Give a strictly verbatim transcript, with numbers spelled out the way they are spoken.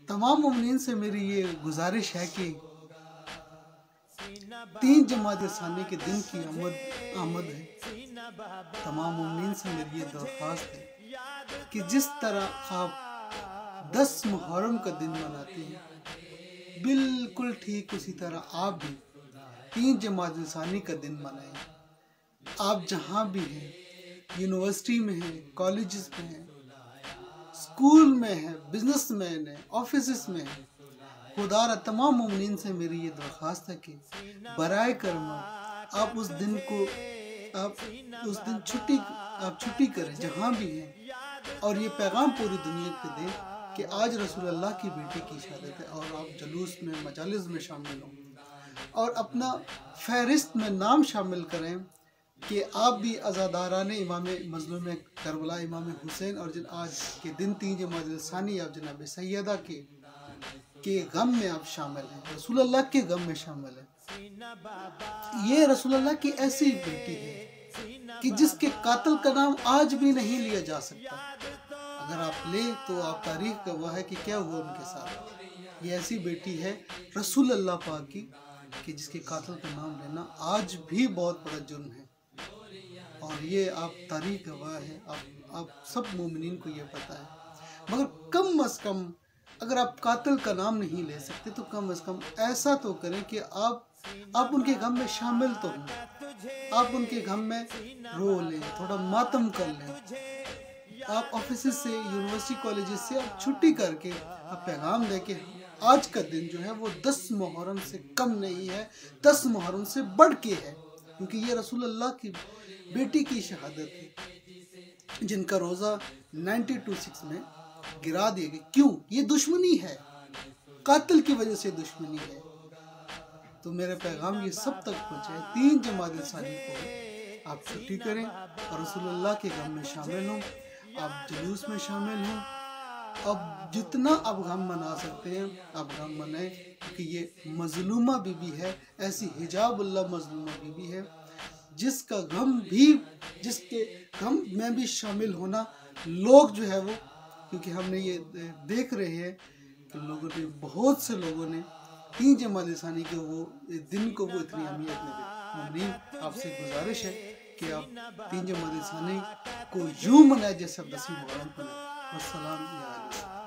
तमाम मोमिनीन से मेरी ये गुजारिश है कि तीन जमात सानी के दिन की आमद आमद है। तमाम मोमिनीन से मेरी ये दरख्वास्त है कि जिस तरह आप दस मुहर्रम का दिन मनाते हैं, बिल्कुल ठीक उसी तरह आप भी तीन जमात सानी का दिन मनाएं। आप जहाँ भी हैं, यूनिवर्सिटी में हैं, कॉलेजेस में हैं, स्कूल में हैं, बिजनेसमैन हैं, ऑफिस में हैं, खुदारा तमाम मोमिनीन से मेरी ये दरख्वास्त है कि बराए करम आप उस दिन को आप उस दिन छुट्टी आप छुट्टी करें जहाँ भी हैं, और ये पैगाम पूरी दुनिया को दें कि आज रसूल अल्लाह की बेटी की शहादत है, और आप जलूस में मजालिस में शामिल हों और अपना फहरिस्त में नाम शामिल करें कि आप भी अज़ादारान इमाम मज़लूम करबला इमाम हुसैन और जिन आज के दिन तीन जमात सानी आप जनाब सैयदा के के गम में आप शामिल हैं, रसूल अल्लाह के गम में शामिल हैं। ये रसूल अल्लाह की ऐसी बेटी है कि जिसके कातिल का नाम आज भी नहीं लिया जा सकता। अगर आप ले तो आप तारीख का वह है कि क्या हुआ उनके साथ। ये ऐसी बेटी है रसूल अल्लाह पाक की कि जिसके कातिल का नाम लेना आज भी बहुत बड़ा जुर्म है, और ये आप तारीख गवाह है। आप आप सब मोमिनीन को ये पता है। मगर कम अज़ कम अगर आप कातिल का नाम नहीं ले सकते तो कम अज़ कम ऐसा तो करें कि आप आप उनके गम में शामिल तो हों, आप उनके गम में रो लें, थोड़ा मातम कर लें। आप ऑफिस से, यूनिवर्सिटी कॉलेजेस से आप छुट्टी करके आप पैगाम दे के आज का दिन जो है वो दस मुहर्रम से कम नहीं है, दस मुहर्रम से बढ़ के है, क्योंकि ये रसूल अल्लाह की बेटी की शहादत है जिनका रोज़ा नाइन्टी टू सिक्स में गिरा दिए गए। क्यों? ये दुश्मनी है, कातिल की वजह से दुश्मनी है। तो मेरे पैगाम ये सब तक पहुँचे, तीन जमात सानी को आप छुट्टी करें और रसूलुल्लाह के गम में शामिल हों, आप जुलूस में शामिल हों। अब जितना आप गम मना सकते हैं आप गम मनाएं, क्योंकि ये मजलूमा बीबी है, ऐसी हिजाबुल्लाह मजलूमा बीबी है जिसका गम भी जिसके गम में भी शामिल होना लोग जो है वो, क्योंकि हमने ये देख रहे हैं कि लोगों ने बहुत से लोगों ने तीन जमात सानी के वो दिन को वो इतनी अहमियत नहीं दी। मोमिनीन आपसे गुजारिश है कि आप तीन जमात सानी को यूँ मनाए जैसे आप दसवीं मुहर्रम को मनाए। वस्सलाम।